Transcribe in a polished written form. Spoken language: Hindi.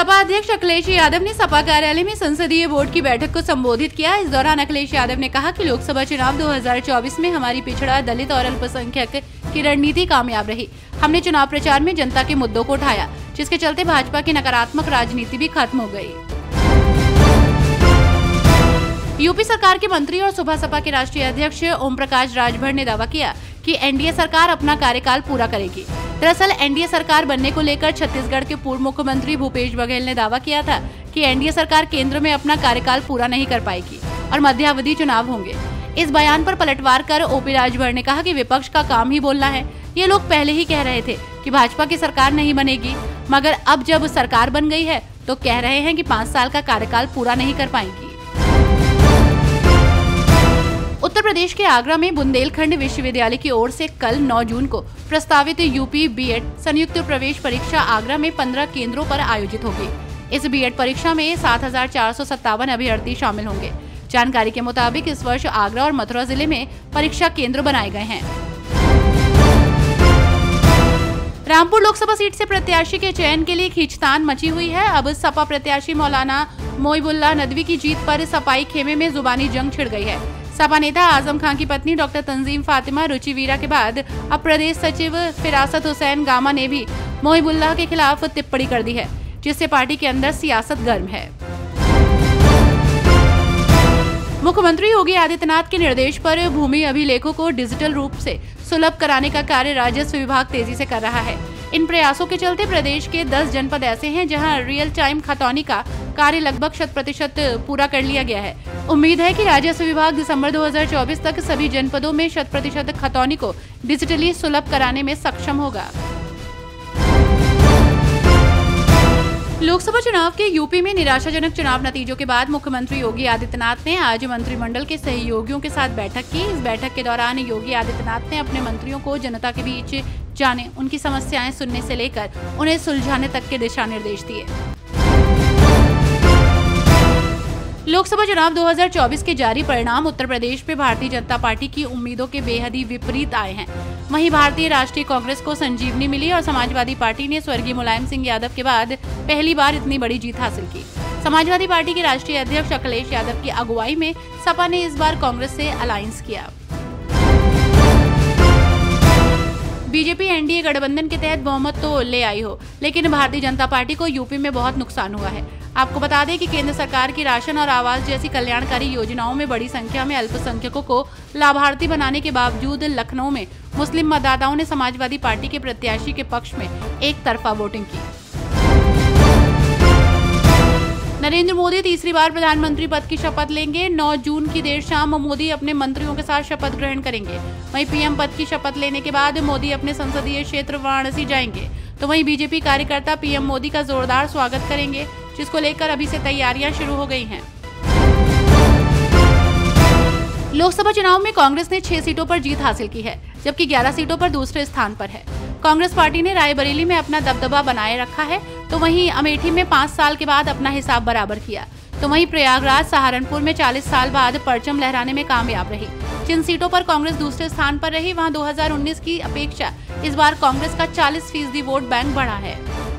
सपा अध्यक्ष अखिलेश यादव ने सपा कार्यालय में संसदीय बोर्ड की बैठक को संबोधित किया। इस दौरान अखिलेश यादव ने कहा कि लोकसभा चुनाव 2024 में हमारी पिछड़ा, दलित और अल्पसंख्यक की रणनीति कामयाब रही। हमने चुनाव प्रचार में जनता के मुद्दों को उठाया, जिसके चलते भाजपा की नकारात्मक राजनीति भी खत्म हो गयी। यूपी सरकार के मंत्री और सुबह सपा के राष्ट्रीय अध्यक्ष ओम प्रकाश राजभर ने दावा किया कि एनडीए सरकार अपना कार्यकाल पूरा करेगी। दरअसल एनडीए सरकार बनने को लेकर छत्तीसगढ़ के पूर्व मुख्यमंत्री भूपेश बघेल ने दावा किया था कि एनडीए सरकार केंद्र में अपना कार्यकाल पूरा नहीं कर पाएगी और मध्यावधि चुनाव होंगे। इस बयान पर पलटवार कर ओपी राजभर ने कहा कि विपक्ष का काम ही बोलना है। ये लोग पहले ही कह रहे थे कि भाजपा की सरकार नहीं बनेगी, मगर अब जब सरकार बन गई है तो कह रहे हैं कि 5 साल का कार्यकाल पूरा नहीं कर पाएंगी। उत्तर प्रदेश के आगरा में बुंदेलखंड विश्वविद्यालय की ओर से कल 9 जून को प्रस्तावित यूपी बीएड संयुक्त प्रवेश परीक्षा आगरा में 15 केंद्रों पर आयोजित होगी। इस बीएड परीक्षा में 7,457 अभ्यर्थी शामिल होंगे। जानकारी के मुताबिक इस वर्ष आगरा और मथुरा जिले में परीक्षा केंद्र बनाए गए हैं। रामपुर लोकसभा सीट से प्रत्याशी के चयन के लिए खींचतान मची हुई है। अब सपा प्रत्याशी मौलाना मोइबुल्लाह नदवी की जीत पर सपाई खेमे में जुबानी जंग छिड़ गई है। सपा नेता आजम खान की पत्नी डॉक्टर तंजीम फातिमा रुचि वीरा के बाद अब प्रदेश सचिव फिरासत हुसैन गामा ने भी मोइबुल्लाह के खिलाफ टिप्पणी कर दी है, जिससे पार्टी के अंदर सियासत गर्म है। मुख्यमंत्री योगी आदित्यनाथ के निर्देश पर भूमि अभिलेखों को डिजिटल रूप से सुलभ कराने का कार्य राजस्व विभाग तेजी से कर रहा है। इन प्रयासों के चलते प्रदेश के 10 जनपद ऐसे हैं जहां रियल टाइम खतौनी का कार्य लगभग 100% पूरा कर लिया गया है। उम्मीद है कि राजस्व विभाग दिसंबर 2024 तक सभी जनपदों में 100% खतौनी को डिजिटली सुलभ कराने में सक्षम होगा। लोकसभा चुनाव के यूपी में निराशाजनक चुनाव नतीजों के बाद मुख्यमंत्री योगी आदित्यनाथ ने आज मंत्रिमंडल के सहयोगियों के साथ बैठक की। इस बैठक के दौरान योगी आदित्यनाथ ने अपने मंत्रियों को जनता के बीच जाने, उनकी समस्याएं सुनने से लेकर उन्हें सुलझाने तक के दिशा निर्देश दिए। लोकसभा चुनाव 2024 के जारी परिणाम उत्तर प्रदेश में भारतीय जनता पार्टी की उम्मीदों के बेहद ही विपरीत आए हैं। वहीं भारतीय राष्ट्रीय कांग्रेस को संजीवनी मिली और समाजवादी पार्टी ने स्वर्गीय मुलायम सिंह यादव के बाद पहली बार इतनी बड़ी जीत हासिल की। समाजवादी पार्टी के राष्ट्रीय अध्यक्ष अखिलेश यादव की अगुवाई में सपा ने इस बार कांग्रेस से अलायंस किया। बीजेपी एनडीए गठबंधन के तहत बहुमत तो ले आई हो, लेकिन भारतीय जनता पार्टी को यूपी में बहुत नुकसान हुआ है। आपको बता दें कि केंद्र सरकार की राशन और आवास जैसी कल्याणकारी योजनाओं में बड़ी संख्या में अल्पसंख्यकों को लाभार्थी बनाने के बावजूद लखनऊ में मुस्लिम मतदाताओं ने समाजवादी पार्टी के प्रत्याशी के पक्ष में एक तरफा वोटिंग की। नरेंद्र मोदी तीसरी बार प्रधानमंत्री पद की शपथ लेंगे। 9 जून की देर शाम मोदी अपने मंत्रियों के साथ शपथ ग्रहण करेंगे। वहीं पीएम पद की शपथ लेने के बाद मोदी अपने संसदीय क्षेत्र वाराणसी जाएंगे। तो वहीं बीजेपी कार्यकर्ता पीएम मोदी का जोरदार स्वागत करेंगे, जिसको लेकर अभी से तैयारियां शुरू हो गई हैं। लोकसभा चुनाव में कांग्रेस ने 6 सीटों पर जीत हासिल की है, जबकि 11 सीटों पर दूसरे स्थान पर है। कांग्रेस पार्टी ने रायबरेली में अपना दबदबा बनाए रखा है, तो वहीं अमेठी में 5 साल के बाद अपना हिसाब बराबर किया। तो वहीं प्रयागराज, सहारनपुर में 40 साल बाद परचम लहराने में कामयाब रही। जिन सीटों पर कांग्रेस दूसरे स्थान पर रही, वहां 2019 की अपेक्षा इस बार कांग्रेस का 40% वोट बैंक बढ़ा है।